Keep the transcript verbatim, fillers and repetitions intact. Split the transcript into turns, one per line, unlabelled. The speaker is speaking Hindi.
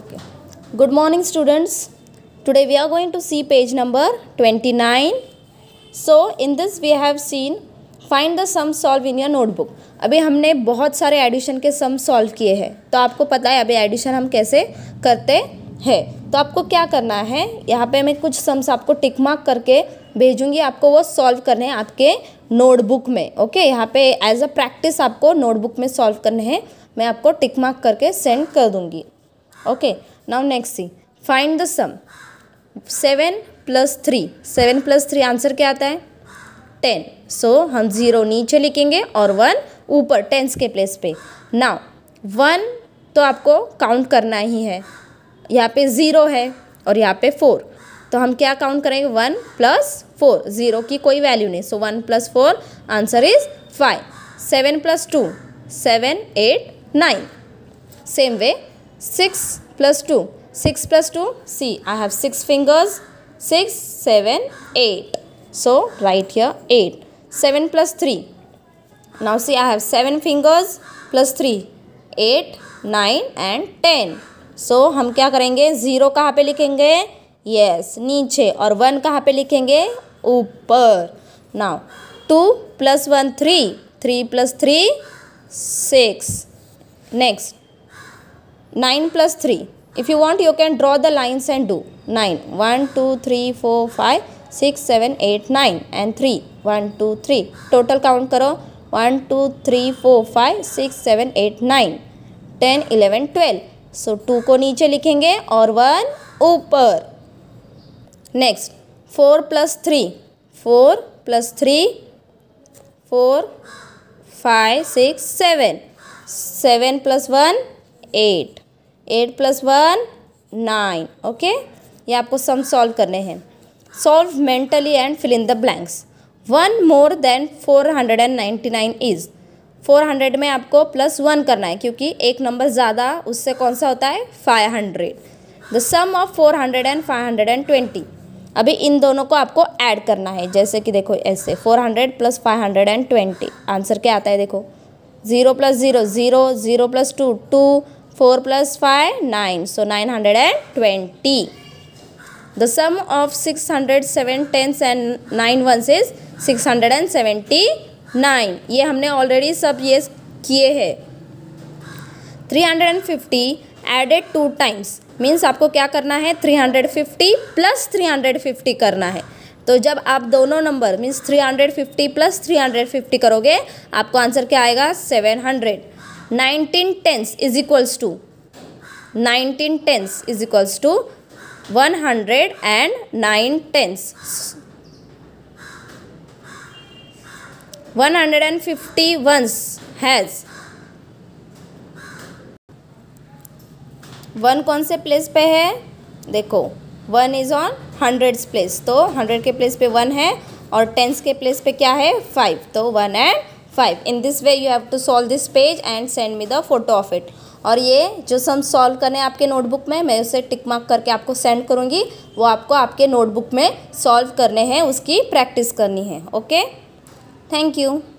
Okay. Good morning, students. Today we are going to see page number twenty-nine. So in this we have seen find the sum solve in your notebook. अभी हमने बहुत सारे एडिशन के सम सॉल्व किए हैं, तो आपको पता है अभी एडिशन हम कैसे करते हैं. तो आपको क्या करना है, यहाँ पे मैं कुछ सम्स आपको टिक मार्क करके भेजूंगी, आपको वो सॉल्व करने हैं आपके नोटबुक में. ओके, यहाँ पे एज अ प्रैक्टिस आपको नोटबुक में सॉल्व करने हैं. मैं आपको टिक मार्क करके सेंड कर दूंगी. Okay, now next see find the sum. Seven plus three, seven plus three answer क्या आता है? टेन. सो हम ज़ीरो नीचे लिखेंगे और वन ऊपर टेंस के प्लेस पे. नाउ वन तो आपको काउंट करना ही है. यहाँ पे ज़ीरो है और यहाँ पे फोर, तो हम क्या काउंट करेंगे? One plus four. ज़ीरो की कोई वैल्यू नहीं, so one plus four answer is five. Seven plus two, seven eight nine. Same way six plus two, six plus two, see I have six fingers, six seven eight, so write here eight. seven plus three, now see I have seven fingers plus three, eight, nine and ten. so हम क्या करेंगे? ज़ीरो कहाँ पे लिखेंगे? yes नीचे, और वन कहाँ पे लिखेंगे? ऊपर. now two plus one three, three plus three six. next nine plus three, if you want you can draw the lines and do. nine, one two three four five six seven eight nine and three, one two three. Total count करो. one two three four five six seven eight nine ten eleven twelve. So two को नीचे लिखेंगे और वन ऊपर. Next four plus three, four plus three, four five six seven. Seven plus one eight, eight plus one nine. Okay, ये आपको सम सॉल्व करने हैं. Solve mentally and fill in the blanks. One more than four hundred ninety-nine is. four hundred में आपको प्लस वन करना है, क्योंकि एक नंबर ज़्यादा उससे कौन सा होता है? five hundred. The sum of four hundred and five hundred twenty. अभी इन दोनों को आपको ऐड करना है, जैसे कि देखो ऐसे four hundred plus five hundred twenty. Answer क्या आता है? देखो zero plus zero zero, zero plus two two, four plus five nine, so nine hundred twenty. The sum of six hundred seven tens and nine ones is six hundred seventy-nine. ये हमने ऑलरेडी सब ये किए हैं. three hundred fifty added two times means आपको क्या करना है? three hundred fifty plus three hundred fifty करना है. तो जब आप दोनों number means three hundred fifty plus three hundred fifty करोगे, आपको आंसर क्या आएगा? seven hundred. nineteen tens is equals to, nineteen tens is equals to one hundred nine tens. one hundred fifty ones has one कौन से प्लेस पे है? देखो one is on hundreds place, तो हंड्रेड के प्लेस पे वन है और टेंस के प्लेस पे क्या है? फाइव. तो one and five. In this way you have to solve this page and send me the photo of it. और ये जो सम सॉल्व करने हैं आपके नोटबुक में, मैं उसे टिक मार्क करके आपको सेंड करूँगी. वो आपको आपके नोटबुक में सॉल्व करने हैं, उसकी प्रैक्टिस करनी है. Okay, thank you.